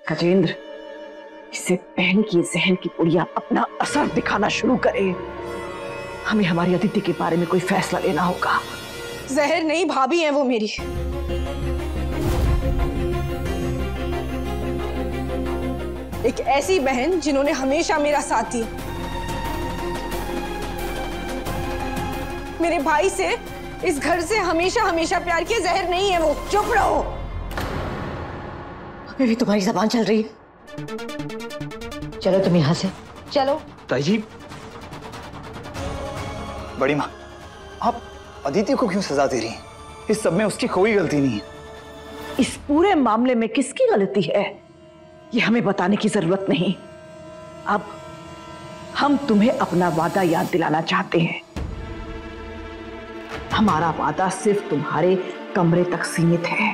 गजेंद्र, इससे बहन की जहन की पुड़िया अपना असर दिखाना शुरू करे। हमें हमारी अदिति के बारे में कोई फैसला लेना होगा। जहर नहीं, भाभी है वो मेरी। एक ऐसी बहन जिन्होंने हमेशा मेरा साथ दिया। मेरे भाई से, इस घर से हमेशा हमेशा प्यार किया। जहर नहीं है वो। चुप रहो। अभी भी तुम्हारी जबान चल रही है। चलो तुम यहां से चलो। ताई जी, बड़ी माँ, आप अदिति को क्यों सजा दे रही हैं? इस सब में उसकी कोई गलती नहीं है। इस पूरे मामले में किसकी गलती है ये हमें बताने की जरूरत नहीं। अब हम तुम्हें अपना वादा याद दिलाना चाहते हैं। हमारा वादा सिर्फ तुम्हारे कमरे तक सीमित है।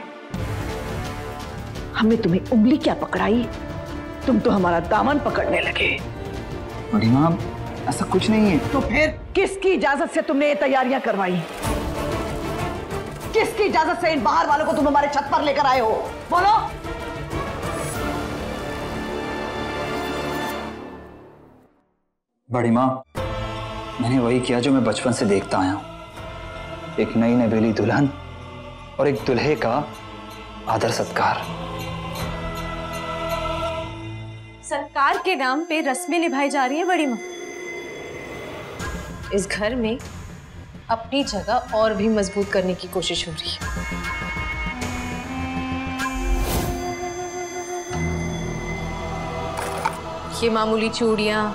हमने तुम्हें उंगली क्या पकड़ाई, तुम तो हमारा दामन पकड़ने लगे। बड़ी माँ, ऐसा कुछ नहीं है। तो फिर किसकी इजाजत से तुमने ये तैयारियां करवाई? किसकी इजाजत से इन बाहर वालों को तुम हमारे छत पर लेकर आए हो? बोलो। बड़ी माँ, मैंने वही किया जो मैं बचपन से देखता आया हूं। एक नई नवेली दुल्हन और एक दुल्हे का आदर सत्कार। सरकार के नाम पे रस्में निभाई जा रही है बड़ी माँ। इस घर में अपनी जगह और भी मजबूत करने की कोशिश हो रही है। ये मामूली चूड़ियां,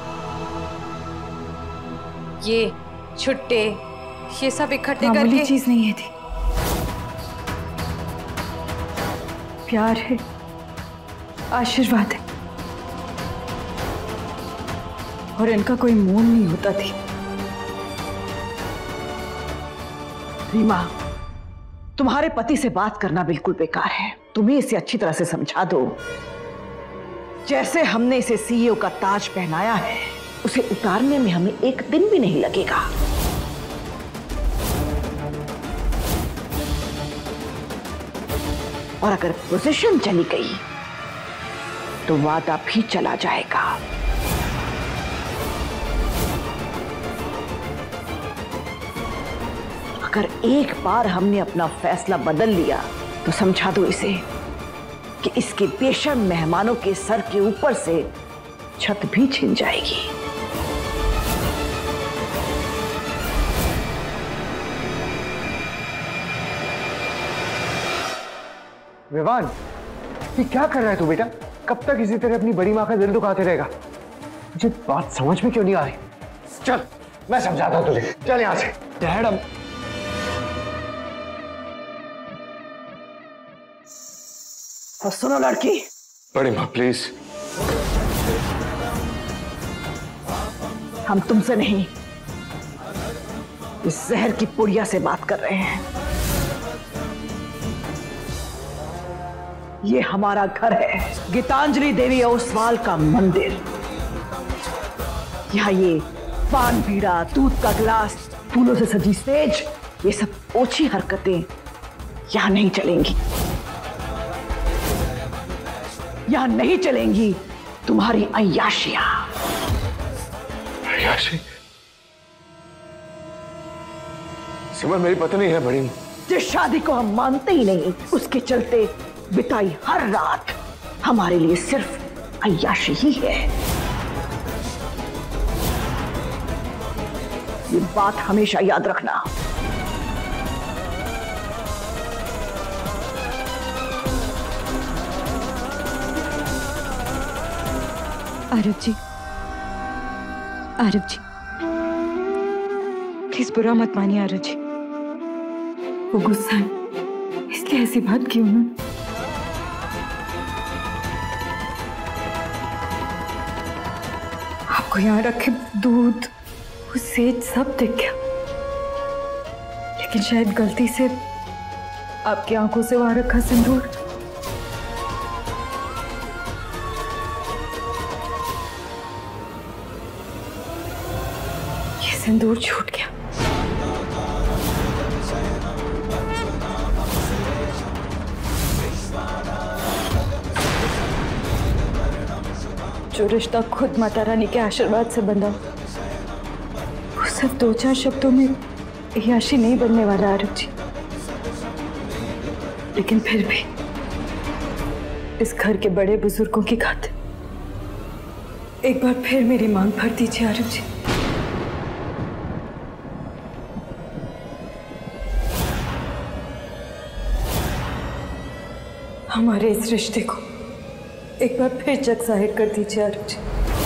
ये छुट्टे, ये सब इकट्ठे करके मामूली चीज नहीं है थी। प्यार है, आशीर्वाद है, और इनका कोई मोल नहीं होता थी। रीमा, तुम्हारे पति से बात करना बिल्कुल बेकार है। तुम्हें इसे अच्छी तरह से समझा दो। जैसे हमने इसे सीईओ का ताज पहनाया है, उसे उतारने में हमें एक दिन भी नहीं लगेगा। और अगर पोजीशन चली गई तो वादा भी चला जाएगा। अगर एक बार हमने अपना फैसला बदल लिया तो समझा दो इसे कि इसके बेशर्म मेहमानों के सर के ऊपर से छत भी छिन जाएगी। विवान, ये क्या कर रहा है तू बेटा? कब तक इसी तरह अपनी बड़ी माँ का दिल दुखाते रहेगा? मुझे बात समझ में क्यों नहीं आ रही? चल, मैं समझाता हूँ तुझे। चल यहाँ से। डैड, अब और सुनो लड़की, बड़ी माँ प्लीज। हम तुमसे नहीं, इस जहर की पुड़िया से बात कर रहे हैं। ये हमारा घर है, गीतांजलि देवी ओसवाल का मंदिर। यहाँ ये पान बीड़ा, दूध का गिलास, फूलों से सजी स्टेज, ये सब ओछी हरकतें यहाँ नहीं चलेंगी। यहाँ नहीं चलेंगी तुम्हारी अय्याशियां। अय्याशी? सिमर मेरी पत्नी है बड़ी माँ। जिस शादी को हम मानते ही नहीं, उसके चलते बिताई हर रात हमारे लिए सिर्फ अय्याशी ही है। ये बात हमेशा याद रखना। आरव जी, आरव जी, प्लीज बुरा मत मानिए आरव जी। वो गुस्सा है, इसलिए ऐसी बात की उन्होंने। आपको यहाँ रखे दूध, वो सेज सब दिख गया, लेकिन शायद गलती से आपकी आंखों से वहां रखा सिंदूर सिंदूर छूट गया। जो रिश्ता खुद माता रानी के आशीर्वाद से बंधा वो सिर्फ 2-4 शब्दों में याशी नहीं बनने वाला आरुष जी। लेकिन फिर भी इस घर के बड़े बुजुर्गों की खातिर एक बार फिर मेरी मांग भर दीजिए आरुष जी। हमारे इस रिश्ते को एक बार फिर जग जाहिर कर दीजिए आरुष जी।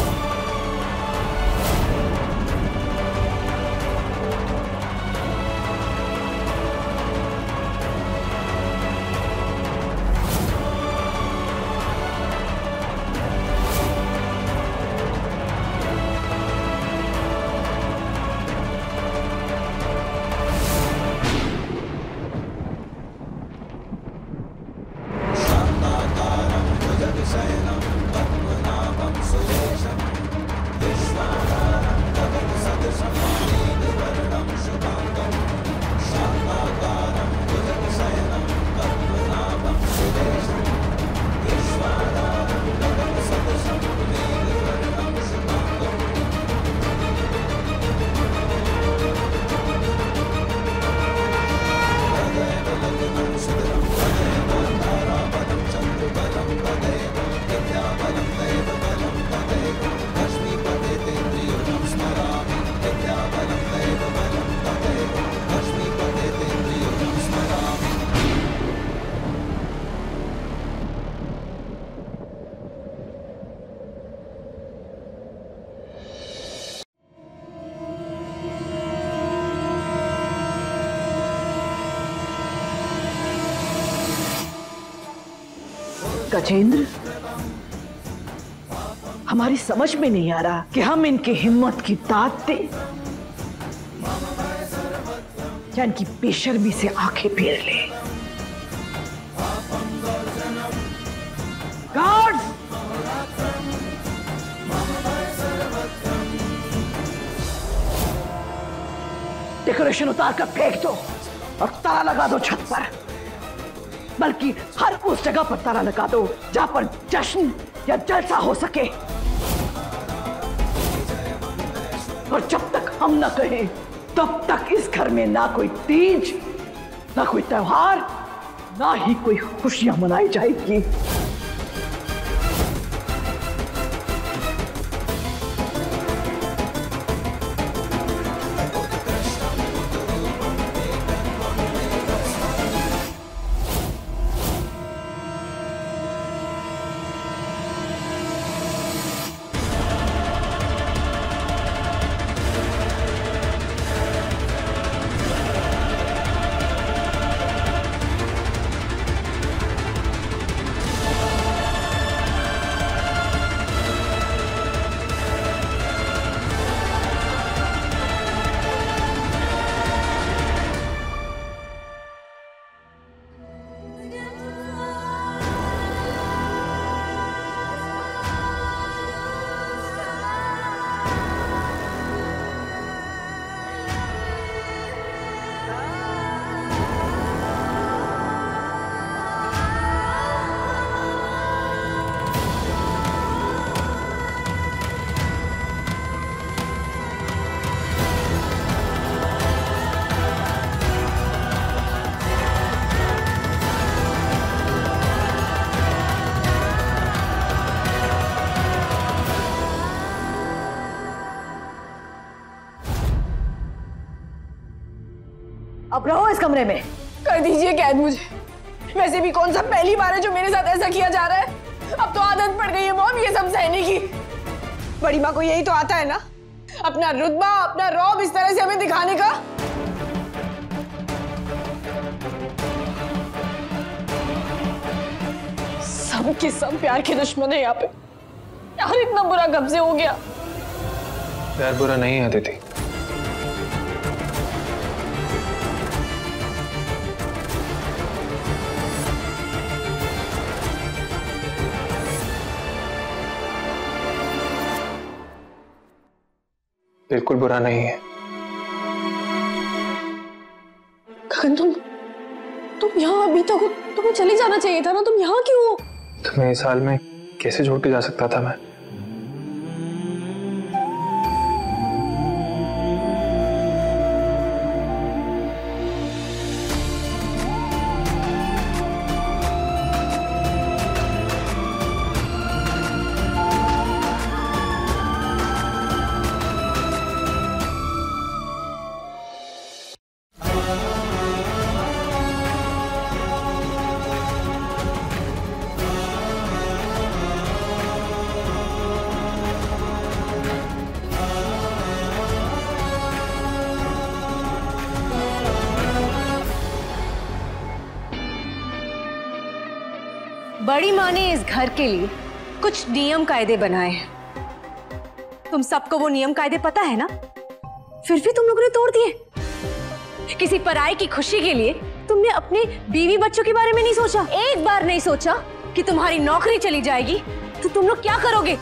गजेंद्र, हमारी समझ में नहीं आ रहा कि हम इनकी हिम्मत की दाद दें या इनकी बेशर्मी से आंखें फेर लें। गार्ड्स, डेकोरेशन उतार कर फेंक दो और ताला लगा दो छत पर, बल्कि हर उस जगह पर ताला लगा दो जहां पर जश्न या जलसा हो सके। और जब तक हम न कहें तब तक इस घर में ना कोई तीज, ना कोई त्योहार, ना ही कोई खुशियां मनाई जाएगी। अब रहो इस कमरे में। कर दीजिए कैद मुझे। वैसे भी कौन सा पहली बार है जो मेरे साथ ऐसा किया जा रहा है। अब तो आदत पड़ गई है मॉम ये सब सहने की। बड़ी माँ को यही तो आता है ना, अपना रुतबा, अपना रौब इस तरह से हमें दिखाने का। सब के सब प्यार के दुश्मन है यहाँ पे। यार इतना बुरा कब से हो गया। प्यार बुरा नहीं है अदिति। बिल्कुल बुरा नहीं है। गगन तुम यहाँ अभी तक हो, तुम्हें चले जाना चाहिए था ना, तुम यहाँ क्यों हो? तुम्हें इस हाल में कैसे छोड़ के जा सकता था मैं? बड़ी माँ ने इस घर के लिए कुछ नियम कायदे बनाए हैं। तुम सबको वो नियम कायदे पता है ना, फिर भी तुम लोगों ने तोड़ दिए। किसी पराई की खुशी के लिए तुमने अपने बीवी बच्चों के बारे में नहीं सोचा, एक बार नहीं सोचा कि तुम्हारी नौकरी चली जाएगी तो तुम लोग क्या करोगे।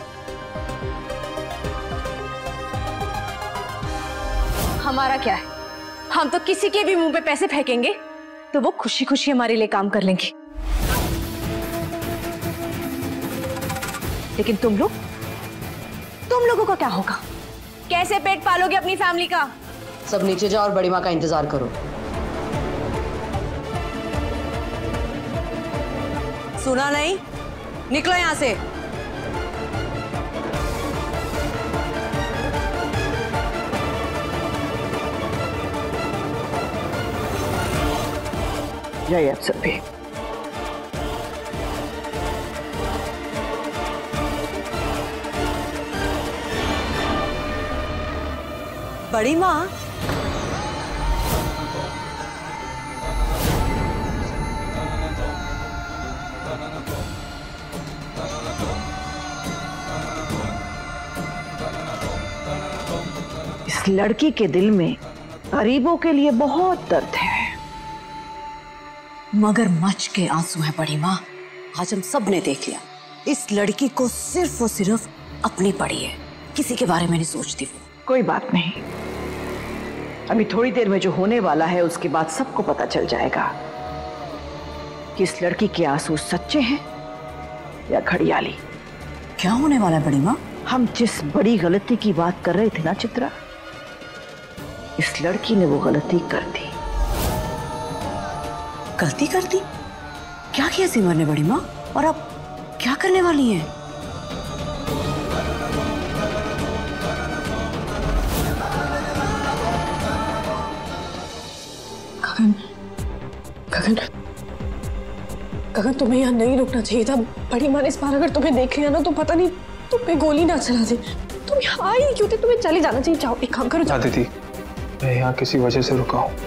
हमारा क्या है, हम तो किसी के भी मुंह पे पैसे फेंकेंगे तो वो खुशी खुशी हमारे लिए काम कर लेंगे, लेकिन तुम लोगों का क्या होगा? कैसे पेट पालोगे अपनी फैमिली का? सब नीचे जाओ और बड़ी माँ का इंतजार करो। सुना नहीं? निकलो यहां से। जाइए आप सब भी। बड़ी माँ, इस लड़की के दिल में गरीबों के लिए बहुत दर्द है। मगरमच्छ के आंसू है बड़ी माँ। आज हम सब ने देख लिया, इस लड़की को सिर्फ और सिर्फ अपनी पड़ी है, किसी के बारे में नहीं सोचती वो। कोई बात नहीं, अभी थोड़ी देर में जो होने वाला है उसके बाद सबको पता चल जाएगा कि इस लड़की के आंसू सच्चे हैं या घड़ियाली। क्या होने वाला है बड़ी माँ? हम जिस बड़ी गलती की बात कर रहे थे ना चित्रा, इस लड़की ने वो गलती कर दी। गलती कर दी? क्या किया सिमर ने बड़ी माँ, और अब क्या करने वाली है? गगन, गगन तुम्हें यहाँ नहीं रुकना चाहिए था। बड़ी माँ ने इस बार अगर तुम्हें देख लिया ना तो पता नहीं तुम्हें गोली ना चला दे। तुम यहाँ आई क्यों थे? तुम्हें चले जाना चाहिए। जाओ, एक काम करो, जाओ। दीदी, मैं यहाँ किसी वजह से रुका हूँ।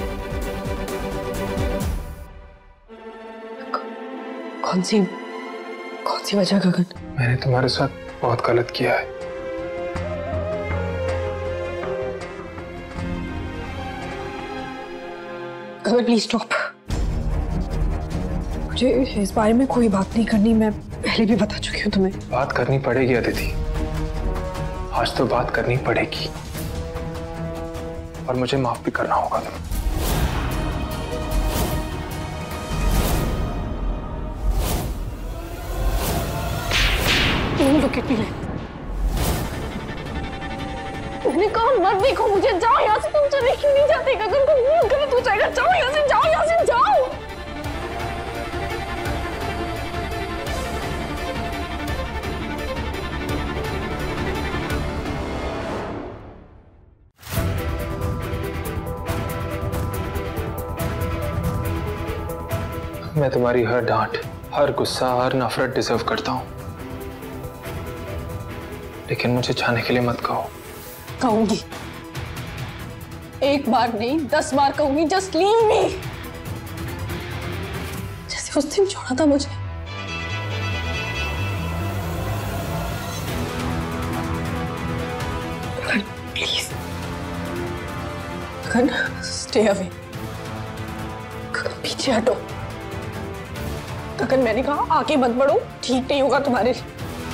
कौन सी वजह गगन? मैंने तुम्हारे साथ बहुत गलत किया है। Gagan please stop. मुझे इस बारे में कोई बात नहीं करनी, मैं पहले भी बता चुकी हूँ तुम्हें। बात करनी पड़ेगी अदिति, आज तो बात करनी पड़ेगी, और मुझे माफ भी करना होगा। तुम लोग कितनी है? मैंने कहा मत देखो मुझे, जाओ यहाँ से। तुम चले क्यों नहीं जाते? गगन को बहुत गलत हो जाएगा। जाओ यहाँ से, जाओ यहाँ से, जाओ। मैं तुम्हारी हर डांट, हर गुस्सा, हर नफरत डिजर्व करता हूं, लेकिन मुझे जाने के लिए मत कहो। कहूंगी, एक बार नहीं 10 बार कहूंगी, जस्ट लीव मी। जैसे उस दिन छोड़ा था मुझे। Please stay away. पीछे हटो। गगन, मैंने कहा आगे मत बढ़ो, ठीक नहीं होगा तुम्हारे लिए।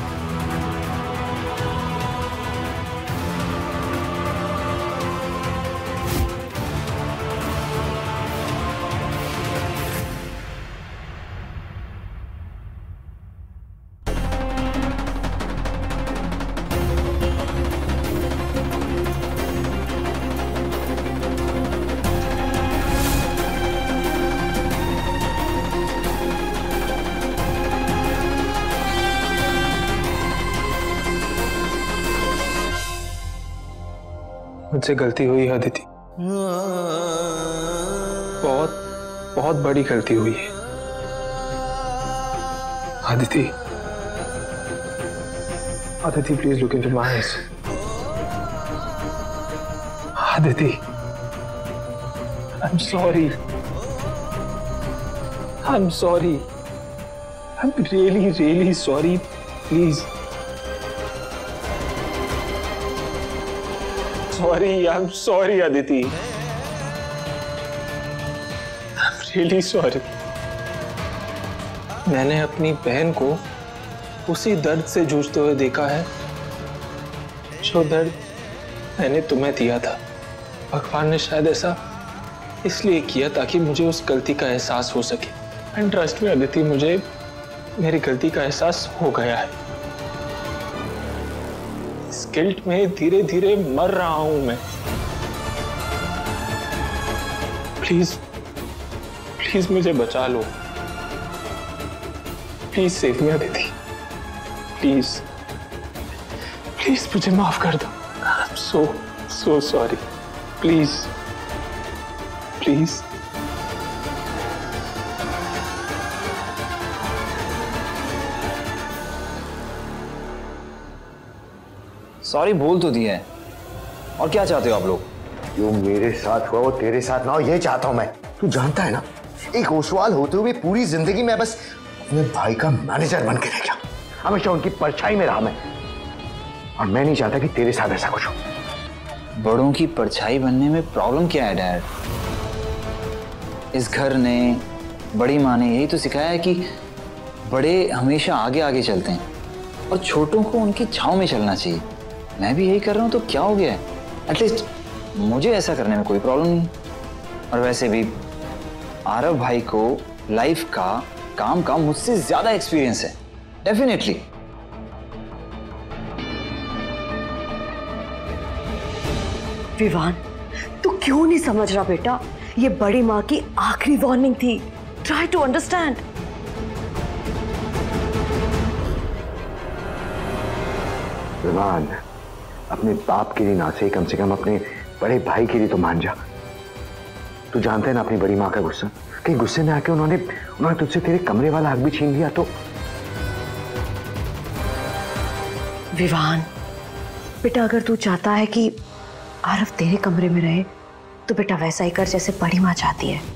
मुझसे गलती हुई है अदिति, बहुत बहुत बड़ी गलती हुई है। Aditi, Aditi please look into my eyes. Aditi, I am sorry, I am sorry, I'm really, really sorry. Please. Sorry, I'm sorry, Aditi. I'm really sorry. मैंने अपनी बहन को उसी दर्द से जूझते हुए देखा है जो दर्द मैंने तुम्हें दिया था। भगवान ने शायद ऐसा इसलिए किया ताकि मुझे उस गलती का एहसास हो सके। एंड ट्रस्ट में अदिति, मुझे मेरी गलती का एहसास हो गया है। इस गिल्ट में धीरे धीरे मर रहा हूं मैं। प्लीज प्लीज मुझे बचा लो। Please save me Aditi. Please please मुझे माफ कर दो। I am so sorry. Please please. Sorry बोल तो दिया है, और क्या चाहते हो आप लोग? जो मेरे साथ हुआ वो तेरे साथ ना हो, ये चाहता हूं मैं। तू जानता है ना, एक ओसवाल होते हुए पूरी जिंदगी में बस अपने भाई का मैनेजर बन के रह गया। हमेशा उनकी परछाई में रहा मैं, और मैं नहीं चाहता कि तेरे साथ ऐसा कुछ हो। बड़ों की परछाई बनने में प्रॉब्लम क्या है डैड? इस घर ने, बड़ी माँ ने यही तो सिखाया है कि बड़े हमेशा आगे आगे चलते हैं और छोटों को उनकी छांव में चलना चाहिए। मैं भी यही कर रहा हूँ, तो क्या हो गया है? एटलीस्ट मुझे ऐसा करने में कोई प्रॉब्लम नहीं। और वैसे भी आरव भाई को लाइफ का, काम का मुझसे ज्यादा एक्सपीरियंस है, डेफिनेटली। विवान, तू क्यों नहीं समझ रहा बेटा? ये बड़ी माँ की आखिरी वार्निंग थी। Try to understand. विवान, अपने बाप के लिए ना सही, कम से कम अपने बड़े भाई के लिए तो मान जा। तू जानता है ना अपनी बड़ी माँ का गुस्सा, कहीं गुस्से में आके उन्होंने तुझसे तेरे कमरे वाला हक भी छीन लिया तो। विवान बेटा, अगर तू चाहता है कि आरव तेरे कमरे में रहे तो बेटा वैसा ही कर जैसे बड़ी माँ चाहती है।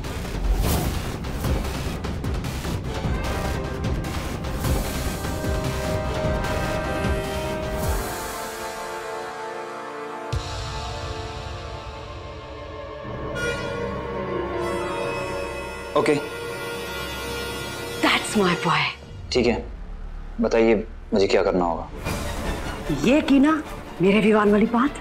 Okay, that's my boy. ठीक है, बताइए मुझे क्या करना होगा? ये की ना मेरे विवान वाली बात।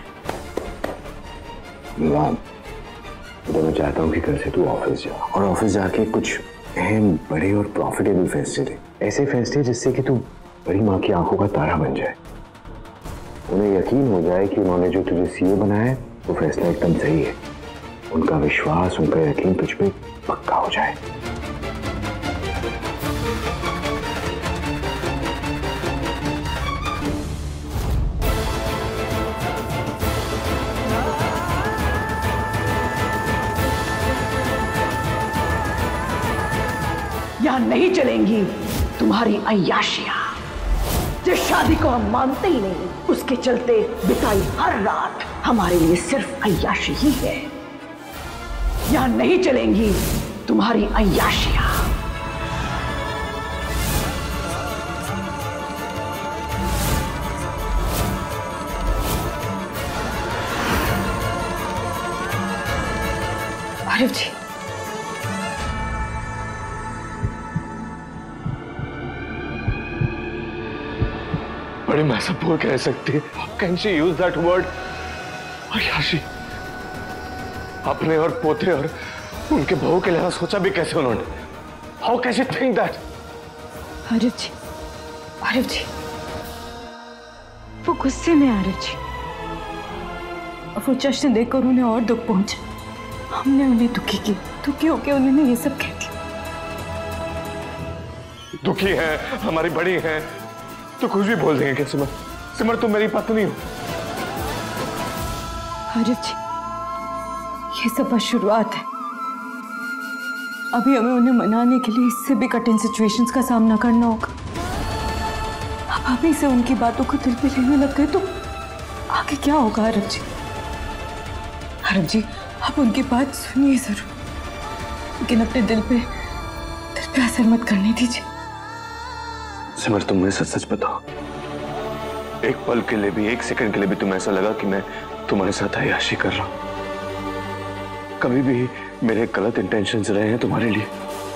विवान, तो मैं चाहता हूँ कि कल से तू ऑफिस जा, और ऑफिस जाके कुछ अहम, बड़े और प्रॉफिटेबल फैसले ले। ऐसे फैसले जिससे कि तू बड़ी माँ की आंखों का तारा बन जाए। उन्हें यकीन हो जाए कि उन्होंने जो तुझे सीईओ बनाया है वो फैसला एकदम सही है। उनका विश्वास, उनका यकीन तुझ पे पक्का हो जाए। यहां नहीं चलेंगी तुम्हारी अय्याशियां। जिस शादी को हम मानते ही नहीं, उसके चलते बिताई हर रात हमारे लिए सिर्फ अय्याशी ही है। यहां नहीं चलेंगी तुम्हारी अय्याशियां। आरव जी, बड़ी मैं सब बोल कह सकती है। Can she use that word? अय्याशी। अपने और पोते और उनके बहू के लिए सोचा भी कैसे उन्होंने? How can she think that? Aarav ji, वो गुस्से में आरव जी, और वो जश्न देखकर उन्हें और दुख पहुंचा। हमने उन्हें दुखी की, दुखी होकर उन्होंने ये सब कह दिया। दुखी है, हमारी बड़ी है, तो कुछ भी बोल देंगे क्या? सिमर, सिमर तुम मेरी पत्नी हो। आरव जी, ये सब बस शुरुआत है। अभी हमें उन्हें मनाने के लिए इससे भी कठिन सिचुएशंस का सामना करना होगा। अब अभी से उनकी बातों को दिल पे लेने लग गए तो आगे क्या होगा? आरव जी, आप उनकी बात सुनिए जरूर, लेकिन अपने दिल पे असर मत करने दीजिए। सिमर, तुम सच सच बताओ, एक पल के लिए भी, एक सेकंड के लिए भी तुम्हें ऐसा लगा कि मैं तुम्हारे साथ अय्याशी कर रहा हूं? कभी भी मेरे गलत इंटेंशंस रहे हैं तुम्हारे लिए?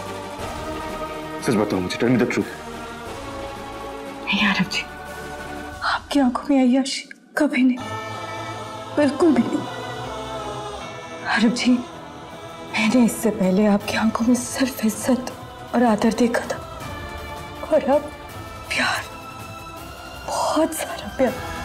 सच बताओ मुझे, टेल मी द ट्रूथ। नहीं आरव जी, आपकी आंखों में अय्याशी कभी नहीं, बिल्कुल भी नहीं। आरव जी, मैंने इससे पहले आपकी आंखों में सिर्फ इज्जत और आदर देखा था, और अब प्यार, बहुत सारा प्यार।